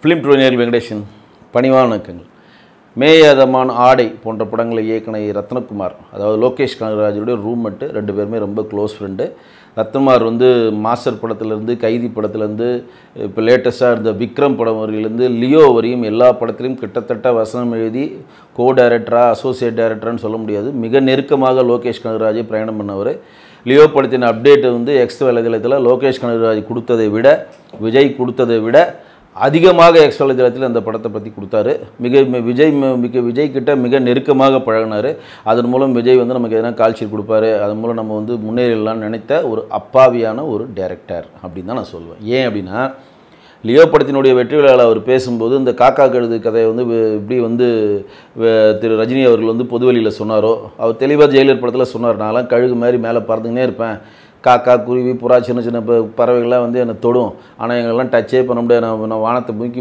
Film tutorial Venkatesan பணிவான வணக்கங்கள். மேயாதமான் ஆடை போன்ற படங்களை இயக்குன ரத்னகுமார், அதாவது லோகேஷ் கனகராஜுடைய ரூம்மேட்டு, ரெண்டு பேருமே ரொம்ப க்ளோஸ் ஃப்ரெண்டு. ரத்னகுமார் வந்து மாஸ்டர் படத்துலேருந்து, கைதி படத்துலேருந்து, இப்போ லேட்டஸ்ட்டாக இருந்த விக்ரம் படம் வரையிலேருந்து லியோ வரையும் எல்லா படத்துலையும் கிட்டத்தட்ட வசனம் எழுதி கோ டைரக்டராக அசோசியேட் டைரக்டரான்னு சொல்ல முடியாது, மிக நெருக்கமாக லோகேஷ் கனகராஜை பிரயாணம் பண்ணவர். லியோ படத்தின் அப்டேட்டு வந்து எக்ஸ் வலைதளத்தில் லோகேஷ் கனகராஜ் கொடுத்ததை விட, விஜய் கொடுத்ததை விட அதிகமாக எக்ஸ் வலைதளத்தில் அந்த படத்தை பற்றி கொடுத்தாரு. விஜய் கிட்ட மிக நெருக்கமாக பழகினார். அதன் மூலம் விஜய் வந்து நமக்கு எதனா கால்ஷீட் கொடுப்பாரு, அதன் மூலம் நம்ம வந்து முன்னேறலாம்னு நினைத்த ஒரு அப்பாவியான ஒரு டைரக்டர் அப்படின்னு தான் நான் சொல்லுவேன். ஏன் அப்படின்னா, லியோ படத்தினுடைய வெற்றி விழாவில் அவர் பேசும்போது இந்த காக்கா கழுது கதையை வந்து இப்படி வந்து திரு ரஜினி அவர்கள் வந்து பொதுவெளியில் சொன்னாரோ, அவர் தெளிவாக ஜெயிலர் படத்தில் சொன்னார், நான்லாம் கழுகு மாதிரி மேலே பறந்துக்கினே இருப்பேன், காக்கா குருவி புறா சின்ன சின்ன பறவைகள்லாம் வந்து என்னை தொடும், ஆனால் எங்களெல்லாம் டச்சே பண்ண முடியாது, நான் வானத்தை நோக்கி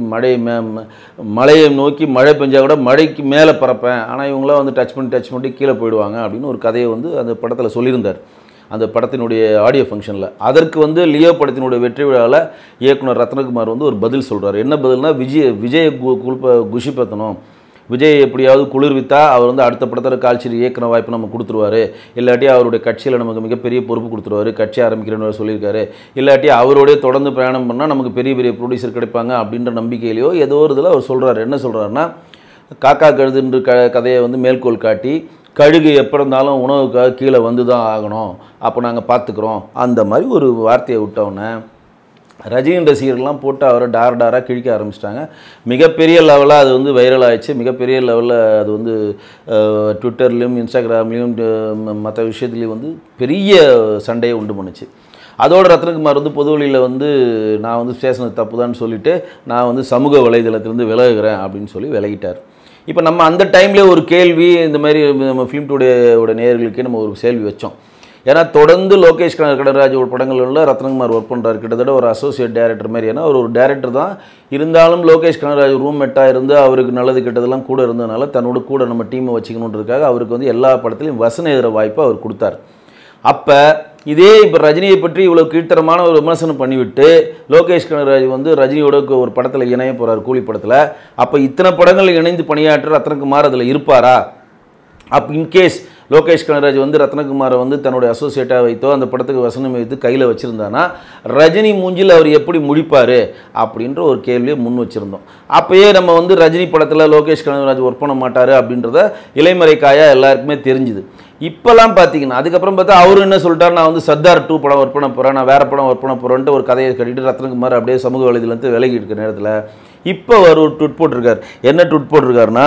மழையை நோக்கி மழை பெஞ்சால் கூட மழைக்கு மேலே பறப்பேன், ஆனால் இவங்களாம் வந்து டச் பண்ணி கீழே போயிடுவாங்க அப்படின்னு ஒரு கதையை வந்து அந்த படத்தில் சொல்லியிருந்தார், அந்த படத்தினுடைய ஆடியோ ஃபங்க்ஷனில். அதற்கு வந்து லியோ படத்தினுடைய வெற்றி விழாவில் இயக்குனர் ரத்னகுமார் வந்து ஒரு பதில் சொல்கிறார். என்ன பதில்னா, விஜயை குஷிப்படுத்தணும், விஜய் எப்படியாவது குளிர்வித்தா அவர் வந்து அடுத்த படத்தில் கால்ஷீட் இயக்குன வாய்ப்பு நம்ம கொடுத்துருவாரு, இல்லாட்டி அவருடைய கட்சியில் நமக்கு மிகப்பெரிய பொறுப்பு கொடுத்துருவாரு, கட்சி ஆரம்பிக்கிறேன்னு சொல்லியிருக்காரு, இல்லாட்டி அவரோடய தொடர்ந்து பிரயாணம் பண்ணால் நமக்கு பெரிய பெரிய ப்ரொடியூசர் கிடைப்பாங்க அப்படின்ற நம்பிக்கையிலையோ ஏதோ ஒரு இதில் அவர் சொல்கிறார். என்ன சொல்கிறாருன்னா, காக்கா கழுதுன்ற கதையை வந்து மேற்கோள் காட்டி, கழுகு எப்போ இருந்தாலும் உணவுக்காக கீழே வந்து தான் ஆகணும், அப்போ நாங்கள் பார்த்துக்குறோம், அந்த மாதிரி ஒரு வார்த்தையை விட்டவுடனே ரஜினி ரசிகர்கள்லாம் போட்டு அவரை டாராக கிழிக்க ஆரம்பிச்சிட்டாங்க. மிகப்பெரிய லெவலில் அது வந்து வைரல் ஆகிடுச்சு. மிகப்பெரிய லெவலில் அது வந்து ட்விட்டர்லேயும் இன்ஸ்டாகிராம்லேயும் மற்ற விஷயத்துலேயும் வந்து பெரிய சண்டையை உண்டு பண்ணுச்சு. அதோடு ரத்னகுமார் வந்து பொதுவெளியில் வந்து நான் வந்து ஸ்டேஷனுக்கு தப்பு தான் சொல்லிவிட்டு நான் வந்து சமூக வலைதளத்திலேருந்து விலகுகிறேன் அப்படின்னு சொல்லி விலகிட்டார். இப்போ நம்ம அந்த டைம்லேயே ஒரு கேள்வி, இந்த மாதிரி நம்ம ஃபிலிம் டுடேயோட நேயர்களுக்கே நம்ம ஒரு கேள்வி வச்சோம். ஏன்னா தொடர்ந்து லோகேஷ் கனகராஜ் ஒரு படங்களில் ரத்னகுமார் ஒர்க் பண்ணுறாரு, கிட்டத்தட்ட ஒரு அசோசியேட் டைரக்டர் மாதிரி. ஏன்னா ஒரு டைரக்டர் தான் இருந்தாலும் லோகேஷ் கனகராஜ் ரூம்மேட்டாக இருந்து அவருக்கு நல்லது கெட்டதெல்லாம் கூட இருந்ததுனால தன்னோட கூட நம்ம டீமை வச்சுக்கணுன்றதுக்காக அவருக்கு வந்து எல்லா படத்துலையும் வசன எழுதுகிற வாய்ப்பை அவர் கொடுத்தார். அப்போ இதே இப்போ ரஜினியை பற்றி இவ்வளோ கீழ்த்தரமான ஒரு விமர்சனம் பண்ணிவிட்டு லோகேஷ் கனகராஜ் வந்து ரஜினியோட ஒரு படத்தில் இணைய போகிறார், கூலி படத்தில். அப்போ இத்தனை படங்கள் இணைந்து பணியாற்ற ரத்னகுமார் அதில் இருப்பாரா? இன்கேஸ் லோகேஷ் கனகராஜ் வந்து ரத்னகுமாரை வந்து தன்னுடைய அசோசியேட்டாக வைத்தோ அந்த படத்துக்கு வசனம் வைத்து கையில் வச்சுருந்தானா ரஜினி மூஞ்சில் அவர் எப்படி முடிப்பார் அப்படின்ற ஒரு கேள்வியை முன் வச்சுருந்தோம். அப்போயே நம்ம வந்து ரஜினி படத்தில் லோகேஷ் கனகராஜ் ஒர்க் பண்ண மாட்டார் அப்படின்றத இலைமறைக்காயாக எல்லாருக்குமே தெரிஞ்சுது. இப்போலாம் பார்த்தீங்கன்னா அதுக்கப்புறம் பார்த்தா அவர் என்ன சொல்லிட்டார், நான் வந்து சர்தார் 2 படம் ஒர்க் பண்ண போகிறேன், நான் வேறு படம் ஒர்க் பண்ண போகிறேன்ட்டு ஒரு கதையை கட்டிட்டு ரத்னகுமார் அப்படியே சமூக வலைதளத்தில் விலகி இருக்கிற நேரத்தில் இப்போ அவர் ஒரு ட்விட் போட்டிருக்கார். என்ன ட்விட் போட்டிருக்காருன்னா,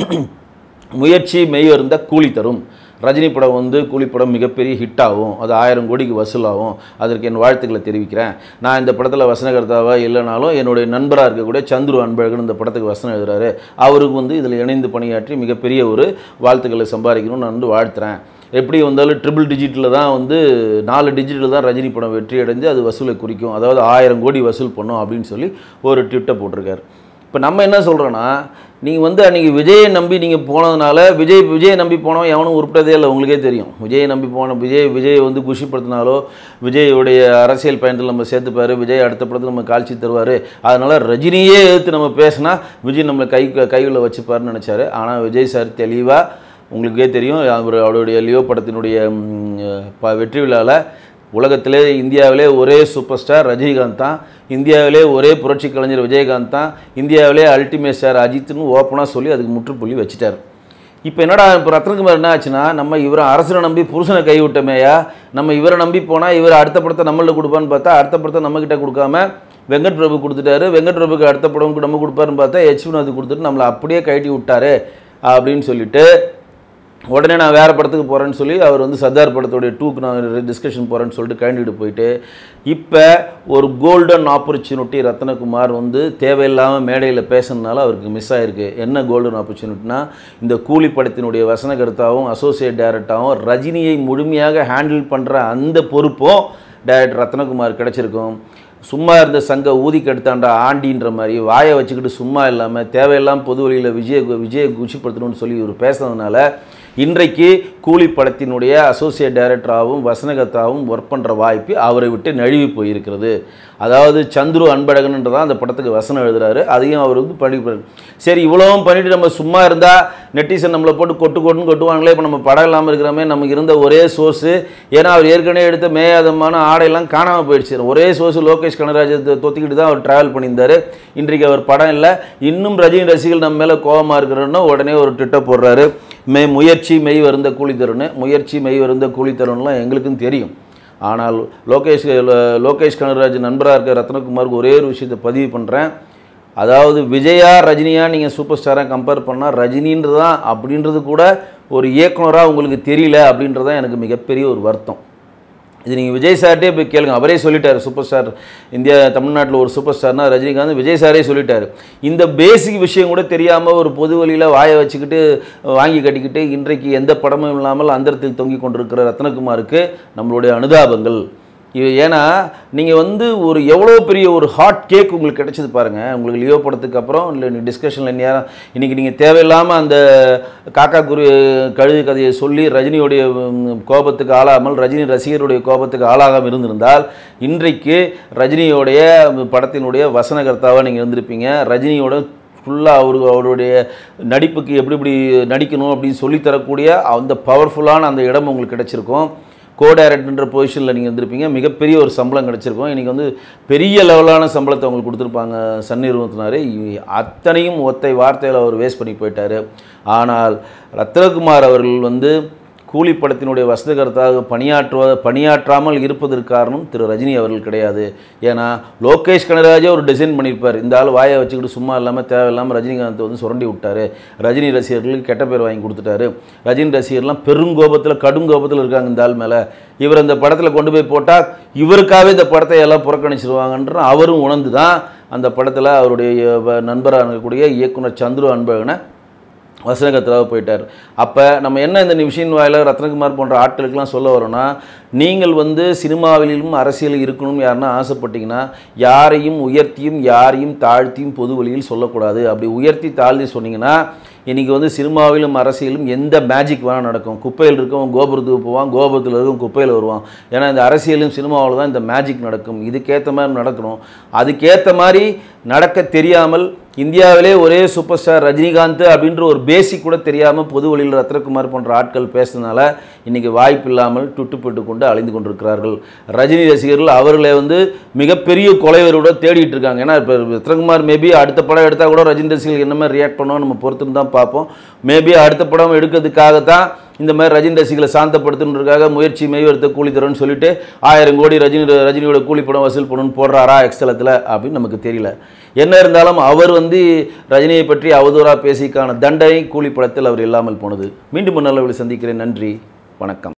முயற்சி மெய்வருந்த கூலி தரும், ரஜினி படம் வந்து கூலி படம் மிகப்பெரிய ஹிட் ஆகும், அது 1000 கோடிக்கு வசூலாகும், அதற்கு என் வாழ்த்துக்களை தெரிவிக்கிறேன். நான் இந்த படத்தில் வசனகர்த்தாவாக இல்லைனாலும் என்னுடைய நண்பராக இருக்கக்கூடிய சந்துரு அன்பழகன் இந்த படத்துக்கு வசனம் எழுதுறாரு, அவருக்கு வந்து இதில் இணைந்து பணியாற்றி மிகப்பெரிய ஒரு வாழ்த்துக்களை சம்பாதிக்கணும்னு நான் வந்து வாழ்த்துறேன். எப்படி வந்தாலும் ட்ரிபிள் டிஜிட்டில் தான் வந்து 4 டிஜிட்டில் தான் ரஜினி படம் வெற்றி அடைஞ்சு அது வசூலை குறிக்கும், அதாவது 1000 கோடி வசூல் பண்ணும் அப்படின்னு சொல்லி ஒரு ட்விட்டை போட்டிருக்காரு. இப்போ நம்ம என்ன சொல்கிறோன்னா, நீங்கள் வந்து அன்றைக்கி விஜயை நம்பி நீங்கள் போனதுனால விஜயை நம்பி போனவன் எவனும் உருப்படதே இல்லை, உங்களுக்கே தெரியும். விஜயை நம்பி போன விஜயை வந்து குஷிப்படுத்தினாலோ விஜயோடைய அரசியல் பயணத்தில் நம்ம சேர்த்துப்பார், விஜய் அடுத்த படத்தில் நம்ம காட்சி தருவார், அதனால் ரஜினியே எதிர்த்து நம்ம பேசினா விஜய் நம்மளை கையில் வச்சுப்பாருன்னு நினச்சாரு. ஆனால் விஜய் சார் தெளிவாக, உங்களுக்கே தெரியும், அவருடைய லியோ படத்தினுடைய வெற்றி விழாவில் உலகத்திலே இந்தியாவிலே ஒரே சூப்பர் ஸ்டார் ரஜினிகாந்த் தான், இந்தியாவிலே ஒரே புரட்சி கலைஞர் விஜயகாந்த் தான், இந்தியாவிலே அல்டிமேட் ஸ்டார் அஜித்னு ஓப்பனாக சொல்லி அதுக்கு முற்றுப்புள்ளி வச்சுட்டார். இப்போ என்னடா இப்போ ரத்னகுமார் என்ன ஆச்சுன்னா, நம்ம இவரை அரசனை நம்பி புருஷனை கைவிட்டமேயா, நம்ம இவரை நம்பி போனால் இவர் அடுத்த படத்தை நம்மள்ட்ட கொடுப்பான்னு பார்த்தா அடுத்த படத்தை நம்மக்கிட்ட கொடுக்காம வெங்கட் பிரபு கொடுத்துட்டாரு, வெங்கட் பிரபுக்கு அடுத்த படம் நம்ம கொடுப்பாருன்னு பார்த்தா ஹெச் வினோத் கொடுத்துட்டு நம்மளை அப்படியே கழட்டி விட்டாரு அப்படின்னு சொல்லிட்டு உடனே நான் வேறு படத்துக்கு போகிறேன்னு சொல்லி அவர் வந்து சர்தார் படத்துடைய 2க்கு நான் டிஸ்கஷன் போகிறேன்னு சொல்லிட்டு கழண்டிட்டு போயிட்டு இப்போ ஒரு கோல்டன் ஆப்பர்ச்சுனிட்டி ரத்னகுமார் வந்து தேவையில்லாமல் மேடையில் பேசுனதுனால அவருக்கு மிஸ் ஆகிருக்கு. என்ன கோல்டன் ஆப்பர்ச்சுனிட்டினா, இந்த கூலி படத்தினுடைய வசனகர்த்தாவும் அசோசியேட் டைரக்டராகவும் ரஜினியை முழுமையாக ஹேண்டில் பண்ணுற அந்த பொறுப்பும் டைரக்டர் ரத்னகுமார் கிடச்சிருக்கும். சும்மா இருந்த சங்க ஊதிக்கு எடுத்தாண்டா ஆண்டின்ற மாதிரி வாயை வச்சுக்கிட்டு சும்மா இல்லாமல் தேவையெல்லாம் பொது வழியில் விஜயை குஷிப்படுத்தணும்னு சொல்லி இவர் பேசுனதுனால இன்றைக்கு கூலி படத்தினுடைய அசோசியேட் டைரக்டராகவும் வசனகர்த்தாவும் ஒர்க் பண்ணுற வாய்ப்பு அவரை விட்டு நழுவி போயிருக்கிறது. அதாவது சந்துரு அன்பழகன்ன்றதான் அந்த படத்துக்கு வசனம் எழுதுறாரு. அதையும் அவர் வந்து பண்ணிப்பார். சரி, இவ்வளவும் பண்ணிட்டு நம்ம சும்மா இருந்தால் நெட்டிசன் நம்மளை போட்டு கொட்டுன்னு கொட்டுவாங்களே. இப்போ நம்ம படம் இல்லாமல் இருக்கிறோமே. நமக்கு இருந்த ஒரே சோர்ஸு, ஏன்னா அவர் ஏற்கனவே எடுத்த மேயாதமான ஆடையெல்லாம் காணாமல் போயிடுச்சு. ஒரே சோர்ஸு லோகேஷ் கனகராஜை தொத்திக்கிட்டு தான் அவர் ட்ராவல் பண்ணியிருந்தார். இன்றைக்கு அவர் படம் இல்லை. இன்னும் ரஜினி ரசிகர்கள் நம்ம மேலே கோபமாக இருக்கிறோன்னா உடனே ஒரு ட்விட்டர் போடுறாரு, முயற்சி மெய் வருந்த கூலி தருன்னு. முயற்சி மெய் வருந்த கூலி தருன்னுலாம் எங்களுக்கும் தெரியும். ஆனால் லோகேஷ் கனகராஜ் நண்பராக இருக்க ரத்னகுமாருக்கு ஒரே ஒரு விஷயத்தை பதிவு பண்ணுறேன். அதாவது விஜயா ரஜினியா நீங்கள் சூப்பர் ஸ்டாராக கம்பேர் பண்ணால் ரஜினின்றதான் அப்படின்றது கூட ஒரு இயக்குனராக உங்களுக்கு தெரியல அப்படின்றதான் எனக்கு மிகப்பெரிய ஒரு வருத்தம். இது நீங்கள் விஜய் சார்ட்டே போய் கேளுங்க. அவரே சொல்லிட்டார், சூப்பர் ஸ்டார் இந்தியா தமிழ்நாட்டில் ஒரு சூப்பர் ஸ்டார்னா ரஜினிகாந்த். விஜய் சாரே சொல்லிட்டார். இந்த பேசிக் விஷயம் கூட தெரியாமல் ஒரு பொது வழியில் வாயை வச்சுக்கிட்டு வாங்கி கட்டிக்கிட்டு இன்றைக்கு எந்த படமும் இல்லாமல் அந்தரத்தில் தொங்கிக் கொண்டிருக்கிற ரத்னகுமாருக்கு நம்மளுடைய அனுதாபங்கள். ஏன்னா நீங்கள் வந்து ஒரு எவ்வளோ பெரிய ஒரு ஹாட் கேக் உங்களுக்கு கிடைச்சது பாருங்கள். உங்களுக்கு லியோ படத்துக்கு அப்புறம் இல்லை டிஸ்கஷனில் நேரம் இன்றைக்கி நீங்கள் தேவையில்லாமல் அந்த காக்கா குரு கழுது கதையை சொல்லி ரஜினியோடைய கோபத்துக்கு ஆளாமல் ரஜினி ரசிகருடைய கோபத்துக்கு ஆளாகாமல் இருந்திருந்தால் இன்றைக்கு ரஜினியோடைய படத்தினுடைய வசனகர்த்தாவாக நீங்கள் இருந்திருப்பீங்க. ரஜினியோட ஃபுல்லாக அவருடைய நடிப்புக்கு எப்படி நடிக்கணும் அப்படின்னு சொல்லித்தரக்கூடிய அந்த பவர்ஃபுல்லான அந்த இடம் உங்களுக்கு கிடச்சிருக்கும். கோ டைரக்டர்ன்ற பொசிஷனில் நீங்கள் இருந்திருப்பீங்க. மிகப்பெரிய ஒரு சம்பளம் கிடச்சிருக்கும். இன்றைக்கி வந்து பெரிய லெவலான சம்பளத்தை அவங்களுக்கு கொடுத்துருப்பாங்க சன் நிறுவனத்தினார். அத்தனையும் ஒத்தை வார்த்தையில் அவர் வேஸ்ட் பண்ணி போயிட்டார். ஆனால் ரத்னகுமார் அவர்கள் வந்து கூலி படத்தினுடைய வசனகர்த்தாக பணியாற்றாமல் இருப்பதற்கு காரணம் திரு ரஜினி அவர்கள் கிடையாது. ஏன்னா லோகேஷ் கனகராஜே ஒரு டிசைன் பண்ணியிருப்பார். இந்த ஆள் வாயை வச்சுக்கிட்டு சும்மா இல்லாமல் தேவையில்லாமல் ரஜினிகாந்த் வந்து சுரண்டி விட்டார். ரஜினி ரசிகர்களுக்கு கெட்ட பேர் வாங்கி கொடுத்துட்டாரு. ரஜினி ரசிகர்லாம் பெருங்கோபத்தில் கடுங்கோபத்தில் இருக்காங்க இந்த ஆள் மேலே. இவர் அந்த படத்தில் கொண்டு போய் போட்டால் இவருக்காகவே இந்த படத்தை எல்லாம் புறக்கணிச்சிருவாங்கன்ற அவரும் உணர்ந்து தான் அந்த படத்தில் அவருடைய நண்பராக இருக்கக்கூடிய இயக்குனர் சந்துரு அன்பழகனை வசனகர்த்தாவாக போயிட்டார். அப்போ நம்ம என்ன இந்த விஷயம் வாயிலாக ரத்னகுமார் போன்ற ஆட்களுக்கெல்லாம் சொல்ல வரோன்னா, நீங்கள் வந்து சினிமாவிலும் அரசியலில் இருக்கணும்னு யாருன்னா ஆசைப்பட்டீங்கன்னா யாரையும் உயர்த்தியும் யாரையும் தாழ்த்தியும் பொது வழியில் சொல்லக்கூடாது. அப்படி உயர்த்தி தாழ்த்தி சொன்னீங்கன்னா இன்றைக்கி வந்து சினிமாவிலும் அரசியலும் எந்த மேஜிக் வேணால் நடக்கும். குப்பையில் இருக்கவன் கோபுரத்துக்கு போவான், கோபுரத்தில் இருக்கும் குப்பையில் வருவான். ஏன்னா இந்த அரசியலும் சினிமாவில் தான் இந்த மேஜிக் நடக்கும். இதுக்கேற்ற மாதிரி நடக்கணும். அதுக்கேற்ற மாதிரி நடக்க தெரியாமல் இந்தியாவிலே ஒரே சூப்பர் ஸ்டார் ரஜினிகாந்த் அப்படின்ற ஒரு பேசிக் கூட தெரியாமல் பொது வழியில் ரத்னகுமார் போன்ற ஆட்கள் பேசுனதுனால இன்றைக்கி வாய்ப்பு இல்லாமல் துட்டுப்பட்டு கொண்டு அழிந்து கொண்டிருக்கிறார்கள். ரஜினி ரசிகர்கள் அவர்களை வந்து மிகப்பெரிய கொலைவரோட தேடிட்டு இருக்காங்க. ஏன்னா இப்போ ரத்னகுமார் மேபி அடுத்த படம் எடுத்தால் கூட ரஜினி ரசிகர்கள் என்ன மாதிரி ரியாக்ட் பண்ணுவோம் நம்ம பொறுத்துன்னு தான் பார்ப்போம். மேபி அடுத்த படம் எடுக்கிறதுக்காகத்தான் இந்த மாதிரி ரஜினி ரசிகளை சாந்தப்படுத்துன்றதுக்காக முயற்சி மெய்வருத்த கூலி தரும்னு சொல்லிட்டு 1000 கோடி ரஜினியோட கூலி படம் வசூல் பண்ணணும்னு போடுறாரா எக்ஸலத்தில் அப்படின்னு நமக்கு தெரியல. என்ன இருந்தாலும் அவர் வந்து ரஜினியை பற்றி அவதூறாக பேசிக்கான தண்டனை கூலி படத்தில் அவர் இல்லாமல் போனது. மீண்டும் நல்ல சந்திக்கிறேன். நன்றி, வணக்கம்.